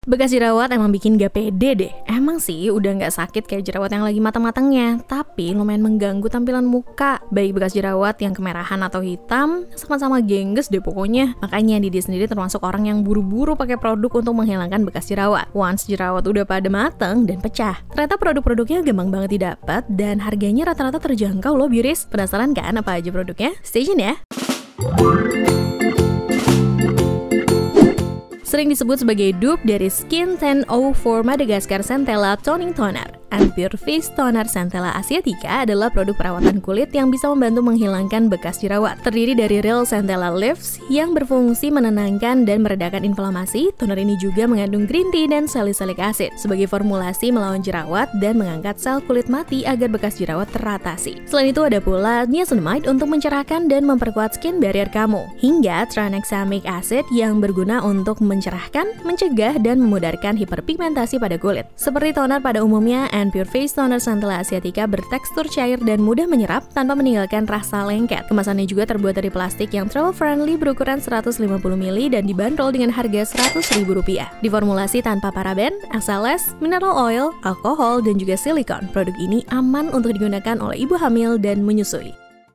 Bekas jerawat emang bikin gak pede deh. Emang sih udah gak sakit kayak jerawat yang lagi matang-matangnya, tapi lumayan mengganggu tampilan muka. Baik bekas jerawat yang kemerahan atau hitam, sama-sama gengges deh pokoknya. Makanya Didi sendiri termasuk orang yang buru-buru pakai produk untuk menghilangkan bekas jerawat. Once jerawat udah pada mateng dan pecah, ternyata produk-produknya gampang banget didapat dan harganya rata-rata terjangkau loh Biris. Penasaran kan apa aja produknya? Stay tune ya! Sering disebut sebagai dupe dari Skin 1004 Madagascar Centella Toning Toner. Pure Face Toner Centella Asiatica adalah produk perawatan kulit yang bisa membantu menghilangkan bekas jerawat. Terdiri dari real Centella leaves yang berfungsi menenangkan dan meredakan inflamasi. Toner ini juga mengandung green tea dan salicylic acid sebagai formulasi melawan jerawat dan mengangkat sel kulit mati agar bekas jerawat teratasi. Selain itu ada pula niacinamide untuk mencerahkan dan memperkuat skin barrier kamu, hingga tranexamic acid yang berguna untuk mencerahkan, mencegah, dan memudarkan hiperpigmentasi pada kulit. Seperti toner pada umumnya, Pure Face Toner Centella Asiatica bertekstur cair dan mudah menyerap tanpa meninggalkan rasa lengket. Kemasannya juga terbuat dari plastik yang travel friendly berukuran 150 ml dan dibanderol dengan harga Rp100.000. Diformulasi tanpa paraben, SLS, mineral oil, alkohol, dan juga silikon. Produk ini aman untuk digunakan oleh ibu hamil dan menyusui.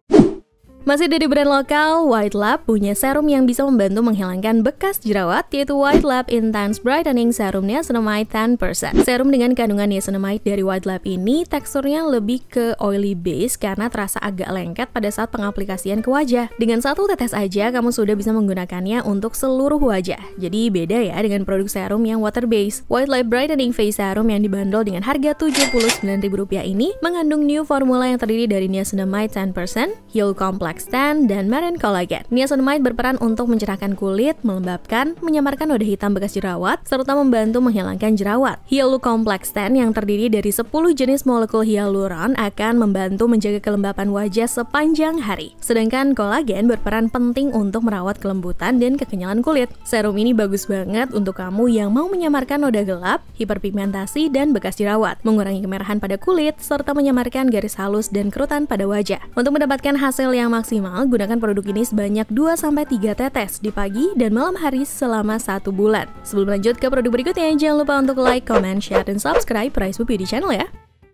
Masih dari brand lokal, White Lab punya serum yang bisa membantu menghilangkan bekas jerawat, yaitu White Lab Intense Brightening Serum Niacinamide 10%. Serum dengan kandungan niacinamide dari White Lab ini teksturnya lebih ke oily base karena terasa agak lengket pada saat pengaplikasian ke wajah. Dengan satu tetes aja, kamu sudah bisa menggunakannya untuk seluruh wajah. Jadi beda ya dengan produk serum yang water base. White Lab Brightening Face Serum yang dibanderol dengan harga Rp79.000 ini mengandung new formula yang terdiri dari niacinamide 10%, Heal Complex dan Marine Collagen. Niacinamide berperan untuk mencerahkan kulit, melembabkan, menyamarkan noda hitam bekas jerawat, serta membantu menghilangkan jerawat. Hyaluronic Complex 10 yang terdiri dari 10 jenis molekul hyaluron akan membantu menjaga kelembapan wajah sepanjang hari. Sedangkan kolagen berperan penting untuk merawat kelembutan dan kekenyalan kulit. Serum ini bagus banget untuk kamu yang mau menyamarkan noda gelap, hiperpigmentasi, dan bekas jerawat, mengurangi kemerahan pada kulit, serta menyamarkan garis halus dan kerutan pada wajah. Untuk mendapatkan hasil yang maksimal, gunakan produk ini sebanyak 2-3 tetes di pagi dan malam hari selama 1 bulan. Sebelum lanjut ke produk berikutnya, jangan lupa untuk like, comment, share, dan subscribe Rice Beauty Channel ya.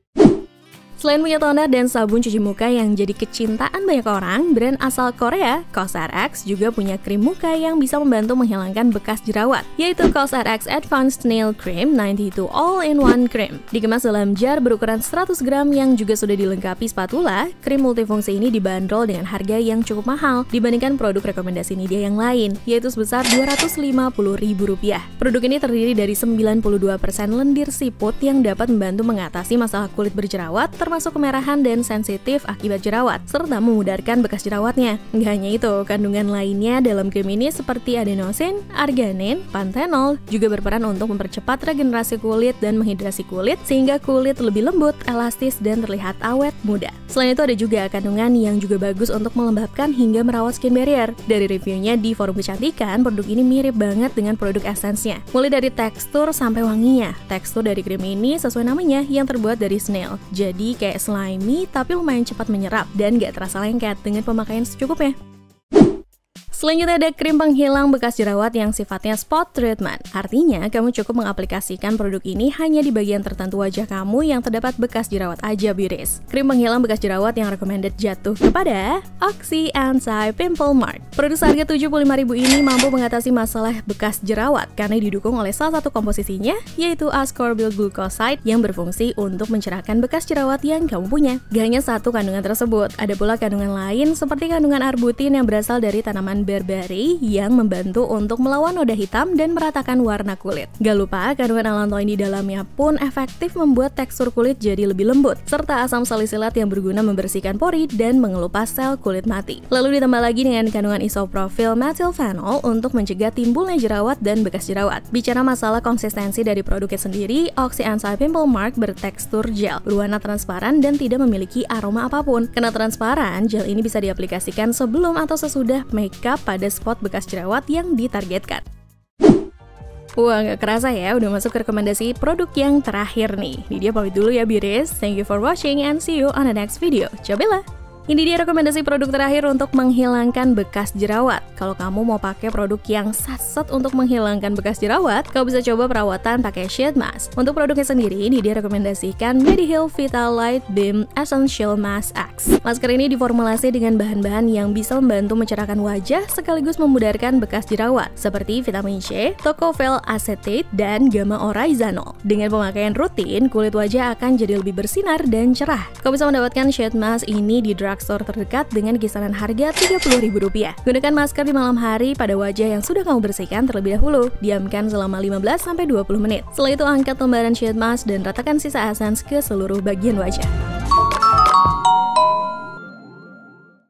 Selain punya toner dan sabun cuci muka yang jadi kecintaan banyak orang, brand asal Korea, COSRX juga punya krim muka yang bisa membantu menghilangkan bekas jerawat, yaitu COSRX Advanced Nail Cream 92 All-in-One Cream. Dikemas dalam jar berukuran 100 gram yang juga sudah dilengkapi spatula, krim multifungsi ini dibanderol dengan harga yang cukup mahal dibandingkan produk rekomendasi Nidia yang lain, yaitu sebesar Rp250.000. Produk ini terdiri dari 92% lendir siput yang dapat membantu mengatasi masalah kulit berjerawat, termasuk kemerahan dan sensitif akibat jerawat, serta memudarkan bekas jerawatnya. Nggak hanya itu, kandungan lainnya dalam krim ini seperti adenosin, arganin, panthenol juga berperan untuk mempercepat regenerasi kulit dan menghidrasi kulit sehingga kulit lebih lembut, elastis, dan terlihat awet muda. Selain itu ada juga kandungan yang juga bagus untuk melembabkan hingga merawat skin barrier. Dari reviewnya di forum kecantikan, produk ini mirip banget dengan produk esensnya. Mulai dari tekstur sampai wanginya. Tekstur dari krim ini sesuai namanya yang terbuat dari snail. Jadi kayak slimy tapi lumayan cepat menyerap dan gak terasa lengket dengan pemakaian secukupnya. Selanjutnya ada krim penghilang bekas jerawat yang sifatnya spot treatment. Artinya, kamu cukup mengaplikasikan produk ini hanya di bagian tertentu wajah kamu yang terdapat bekas jerawat aja Biris. Krim penghilang bekas jerawat yang recommended jatuh kepada Oxy Anti-Pimple Mark. Produk seharga Rp75.000 ini mampu mengatasi masalah bekas jerawat karena didukung oleh salah satu komposisinya, yaitu ascorbyl glucoside yang berfungsi untuk mencerahkan bekas jerawat yang kamu punya. Gak hanya satu kandungan tersebut, ada pula kandungan lain seperti kandungan arbutin yang berasal dari tanaman berberry yang membantu untuk melawan noda hitam dan meratakan warna kulit. Gak lupa, kandungan allantoin di dalamnya pun efektif membuat tekstur kulit jadi lebih lembut, serta asam salisilat yang berguna membersihkan pori dan mengelupas sel kulit mati. Lalu ditambah lagi dengan kandungan isopropyl methylphenol untuk mencegah timbulnya jerawat dan bekas jerawat. Bicara masalah konsistensi dari produknya sendiri, Oxy Anti-Pimple Mark bertekstur gel, berwarna transparan dan tidak memiliki aroma apapun. Karena transparan, gel ini bisa diaplikasikan sebelum atau sesudah makeup pada spot bekas jerawat yang ditargetkan. Wah, nggak kerasa ya, udah masuk ke rekomendasi produk yang terakhir nih. Ini dia pamit dulu ya Biris. Thank you for watching and see you on the next video. Ciao Bella! Ini dia rekomendasi produk terakhir untuk menghilangkan bekas jerawat. Kalau kamu mau pakai produk yang sat untuk menghilangkan bekas jerawat, kau bisa coba perawatan pakai sheet mask. Untuk produknya sendiri, ini dia rekomendasikan Mediheal Vitalight Beam Essential Mask X. Masker ini diformulasi dengan bahan-bahan yang bisa membantu mencerahkan wajah sekaligus memudarkan bekas jerawat, seperti vitamin C, tocopherol acetate, dan gamma oryzanol. Dengan pemakaian rutin, kulit wajah akan jadi lebih bersinar dan cerah. Kau bisa mendapatkan sheet mask ini di drugstore terdekat dengan kisaran harga Rp30.000. Gunakan masker di malam hari pada wajah yang sudah kamu bersihkan terlebih dahulu. Diamkan selama 15-20 menit. Setelah itu angkat lembaran sheet mask dan ratakan sisa essence ke seluruh bagian wajah.